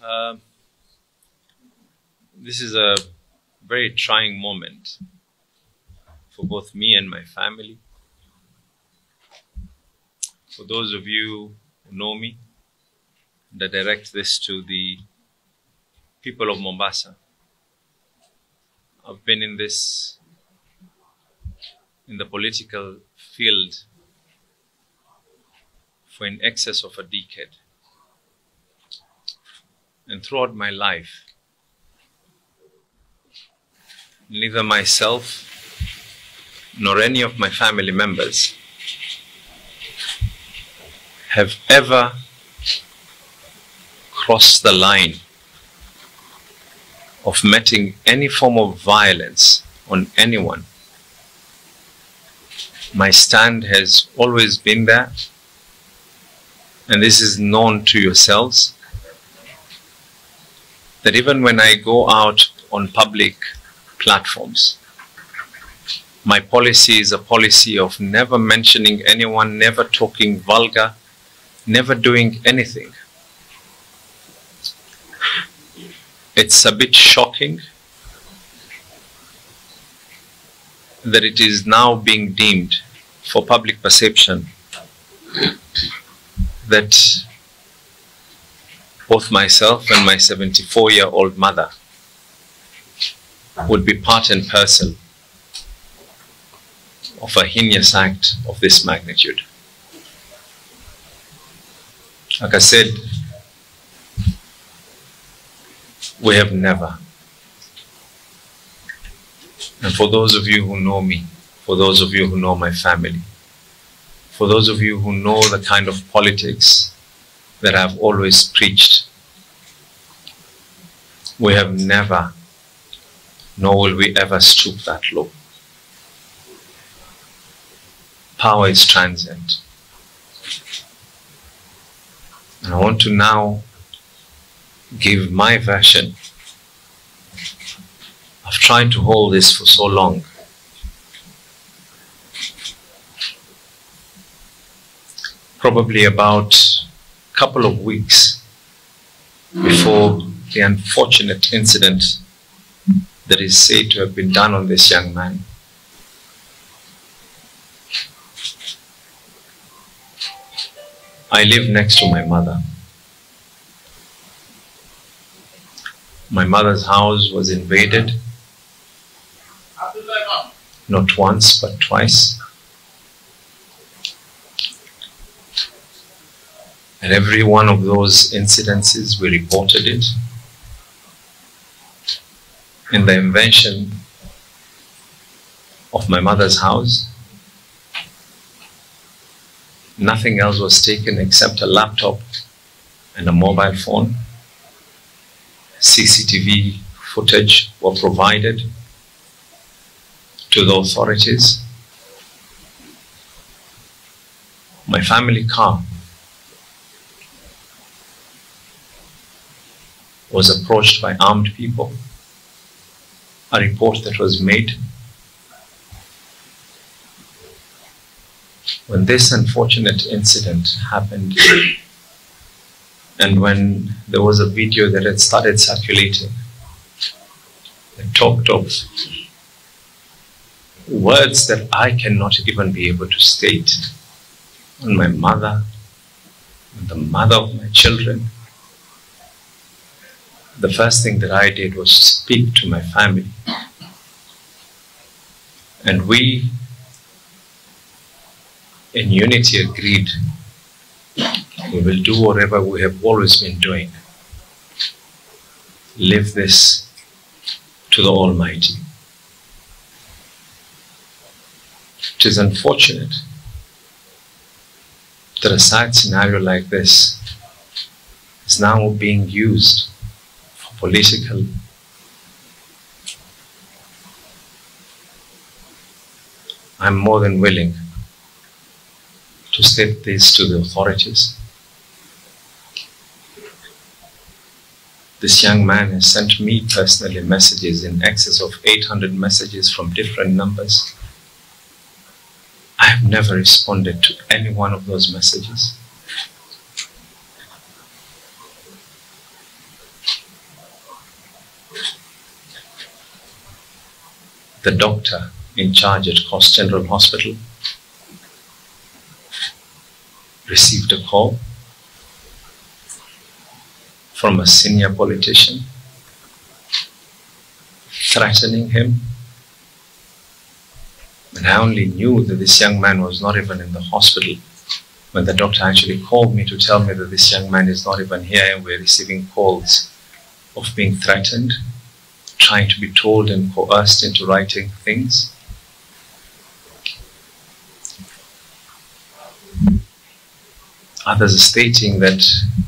This is a very trying moment for both me and my family. For those of you who know me, and I direct this to the people of Mombasa. I've been in the political field for in excess of a decade. And throughout my life, neither myself nor any of my family members have ever crossed the line of meting any form of violence on anyone. My stand has always been there, and this is known to yourselves, that even when I go out on public platforms, my policy is a policy of never mentioning anyone, never talking vulgar, never doing anything. It's a bit shocking that it is now being deemed for public perception that both myself and my 74-year-old mother would be part and parcel of a heinous act of this magnitude. Like I said, we have never. And for those of you who know me, for those of you who know my family, for those of you who know the kind of politics that I've always preached, we have never, nor will we ever stoop that low. Power is transient. And I want to now give my version. I've tried to hold this for so long. Probably about a couple of weeks before the unfortunate incident that is said to have been done on this young man. I live next to my mother. My mother's house was invaded, not once but twice. And every one of those incidences, we reported it. In the invention of my mother's house, nothing else was taken except a laptop and a mobile phone. CCTV footage were provided to the authorities. My family car was approached by armed people. A report that was made. When this unfortunate incident happened, and when there was a video that had started circulating that talked of words that I cannot even be able to state on my mother, on the mother of my children, the first thing that I did was speak to my family. And we, in unity, agreed we will do whatever we have always been doing. Leave this to the Almighty. It is unfortunate that a sad scenario like this is now being used for political. I'm more than willing to state this to the authorities. This young man has sent me personally messages in excess of 800 messages from different numbers. I have never responded to any one of those messages. the doctor in charge at Coast General Hospital received a call from a senior politician threatening him. And I only knew that this young man was not even in the hospital when the doctor actually called me to tell me that this young man is not even here, and we're receiving calls of being threatened, trying to be told and coerced into writing things. Others are stating that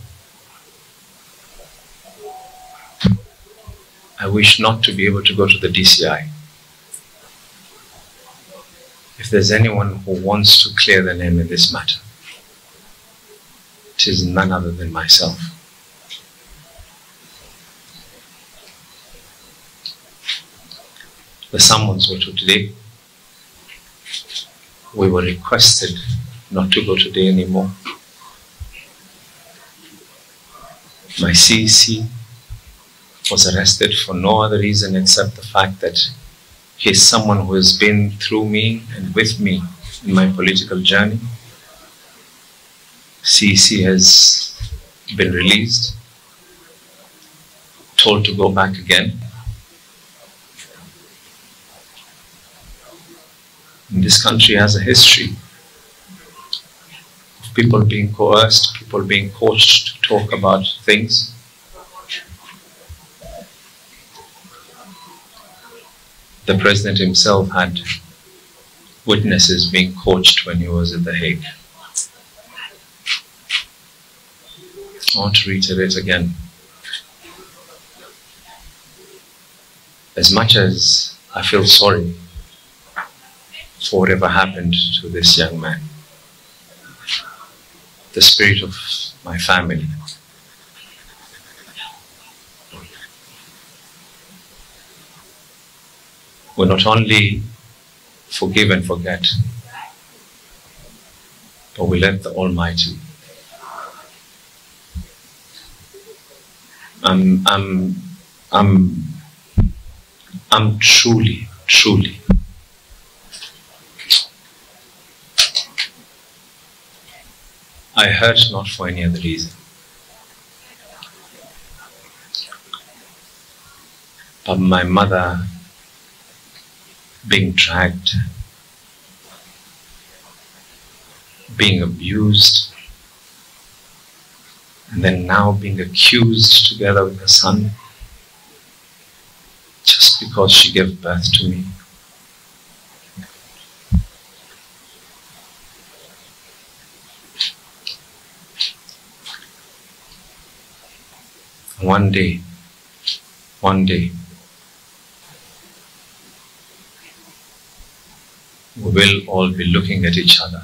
I wish not to be able to go to the DCI. If there's anyone who wants to clear the name in this matter, it is none other than myself. The summons were to today. We were requested not to go today anymore. My CEC was arrested for no other reason except the fact that he is someone who has been through me and with me in my political journey. CEC has been released, told to go back again. And this country has a history of people being coerced, people being coached to talk about things. The president himself had witnesses being coached when he was at The Hague. I want to reiterate again. As much as I feel sorry for whatever happened to this young man, the spirit of my family, will not only forgive and forget, but we let the Almighty. I'm truly, I hurt not for any other reason, but my mother being dragged, being abused, and then now being accused together with her son, just because she gave birth to me. One day, we will all be looking at each other.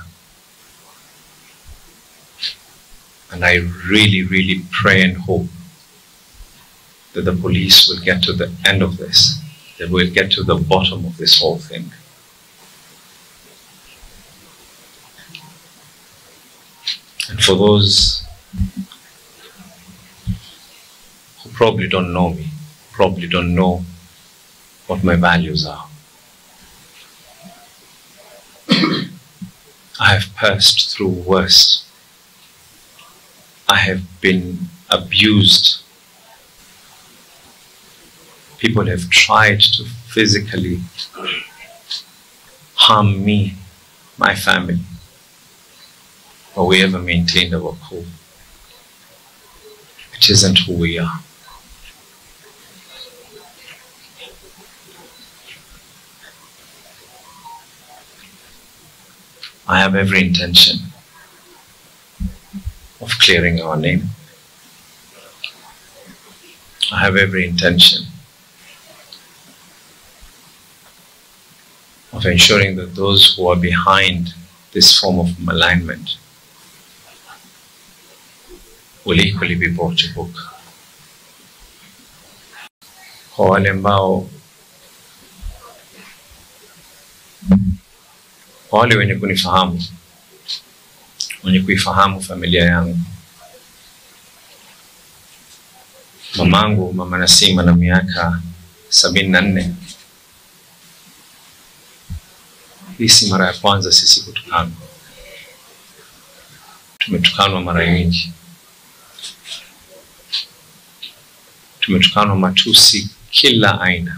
And I really pray and hope that the police will get to the end of this, that we'll get to the bottom of this whole thing. And for those who probably don't know me, probably don't know what my values are, I have passed through worse. I have been abused. People have tried to physically harm me, my family, but we ever maintained our cool. It isn't who we are. I have every intention of clearing our name. I have every intention of ensuring that those who are behind this form of malignment will equally be brought to book. Kwa wale ambao, kwa wale wenye kunifahamu, wenye kuifahamu familia yangu, mamangu, Mama Nasima na miaka 74, Hii si mara ya kwanza sisi kutukanwa. Tumetukanwa mara nyingi. Tumetukanwa matusi kila aina.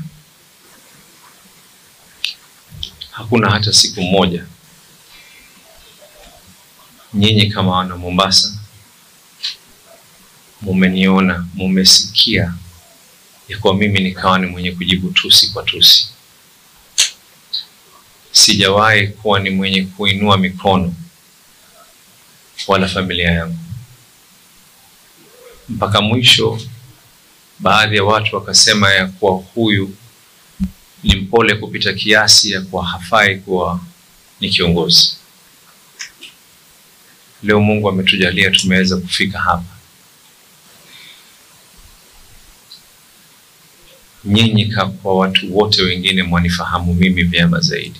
Hakuna hata siku moja nyinyi kama wana Mombasa mumeniona, mumesikia ya kwa mimi nikawa ni mwenye kujibu tusi kwa tusi. Sijawahi kuwa ni mwenye kuinua mikono wala familia yangu. Mpaka mwisho baadhi ya watu wakasema ya kuwa huyu ni mpole kupita kiasi, ya kuwa hafai kuwa ni kiongozi. Leo Mungu ametujalia tumeweza kufika hapa. Nyinyi kwa watu wote wengine mwanifahamu mimi vyema zaidi.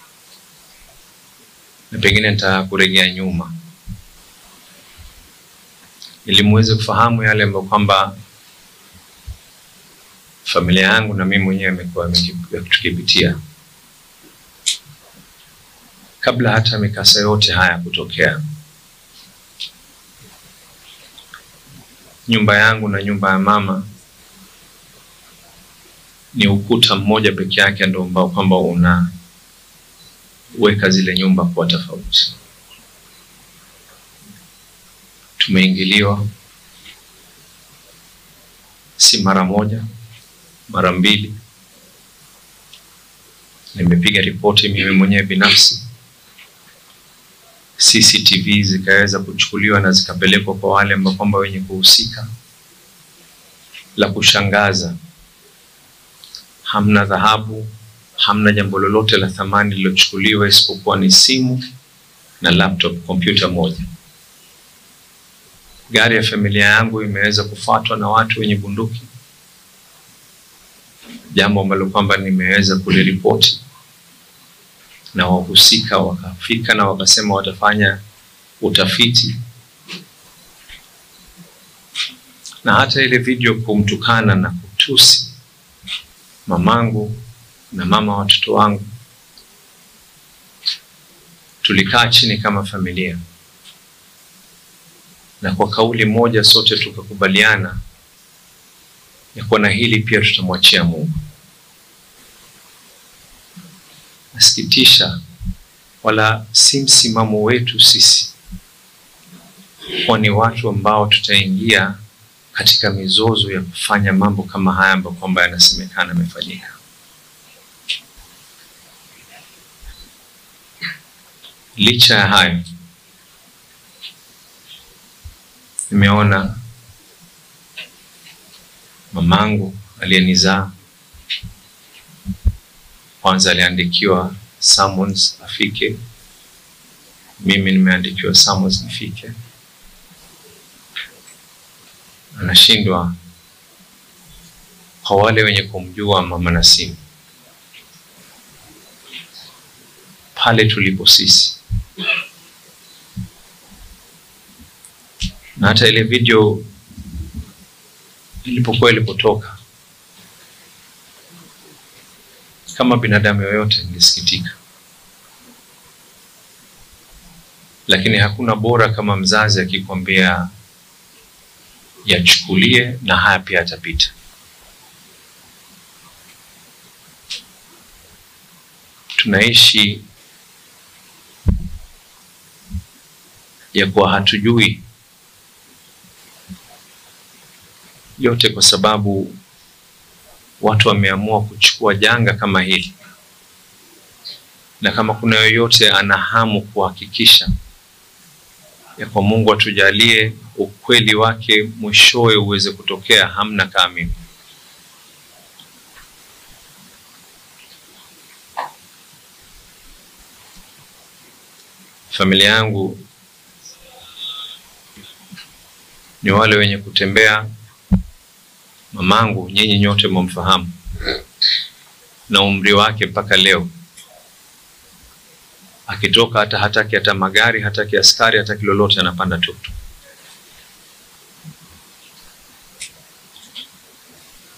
Na pengine nitakurejea nyuma ili muweze kufahamu yale ambayo kwamba familia yangu na mimi mwenyewe nimekuwa tukipitia kabla hata mikasa yote haya kutokea. Nyumba yangu na nyumba ya mama ni ukuta mmoja peke yake ndio ambao kwamba unaweka zile nyumba kwa tofauti. Tumeingiliwa si mara moja, mara mbili. Nimepiga ripoti mimi mwenyewe binafsi. CCTV zikaweza kuchukuliwa na zikapelekwa kwa wale ambao kwamba wenye kuhusika. La kushangaza, hamna dhahabu, hamna jambo lolote la thamani lilochukuliwa isipokuwa ni simu na laptop, kompyuta moja. Gari ya familia yangu imeweza kufuatwa na watu wenye bunduki, jambo ambalo kwamba nimeweza kuliripoti, na wahusika wakafika na wakasema watafanya utafiti. Na hata ile video kumtukana na kutusi mamangu na mama watoto wangu, tulikaa chini kama familia na kwa kauli moja sote tukakubaliana ya kuwa na hili pia tutamwachia Mungu. Nasikitisha, wala si msimamo wetu sisi kwa ni watu ambao tutaingia katika mizozo ya kufanya mambo kama haya ambayo kwamba yanasemekana yamefanyika. Licha ya hayo, nimeona mamangu aliyenizaa kwanza aliandikiwa summons afike. Mimi nimeandikiwa summons nifike. Anashindwa kwa wale wenye kumjua mama Nasimu pale tulipo sisi. Na hata ile video ilipotoka, kama binadamu yoyote nilisikitika. Lakini hakuna bora kama mzazi akikwambia yachukulie na haya pia atapita. Tunaishi ya kuwa hatujui yote kwa sababu watu wameamua kuchukua janga kama hili. Na kama kuna yoyote ana hamu kuhakikisha ya kwa Mungu atujalie ukweli wake mwishowe uweze kutokea, hamna kama mimi. Familia yangu ni wale wenye kutembea. Mamangu nyinyi nyote mumfahamu, na umri wake mpaka leo akitoka hataki hata magari, hataki askari, hataki lolote, anapanda tuktuk.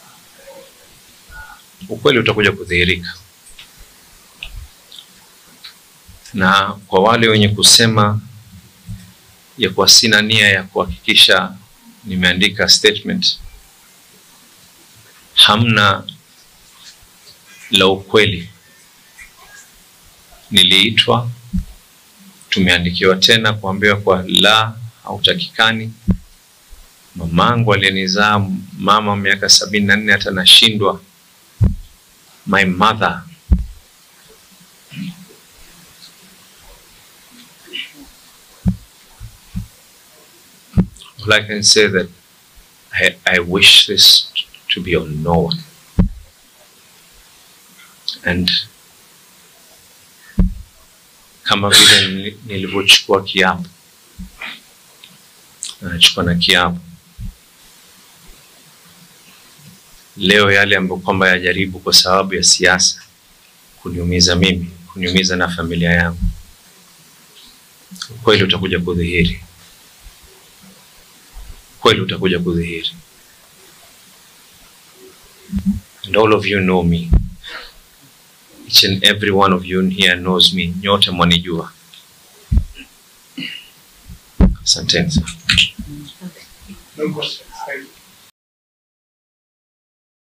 Ukweli utakuja kudhihirika. Na kwa wale wenye kusema ya kwa sina nia ya kuhakikisha nimeandika statement, hamna la ukweli. Niliitwa, tumeandikiwa tena kuambiwa kwa la hautakikani. Mamangu alinizaa mama miaka 74 hata nashindwa. My mother. All I can say that I wish this to be on no one. And kama vile nilivyochukua kiapo, nachukua na kiapo leo, yale ambayo kwamba yajaribu kwa sababu ya siasa kuniumiza mimi, kuniumiza na familia yangu, kweli utakuja kudhihiri. Kweli utakuja kudhihiri. And all of you know me. Each and every one of you here knows me. Nyote mwanijua. Asanteni. No questions.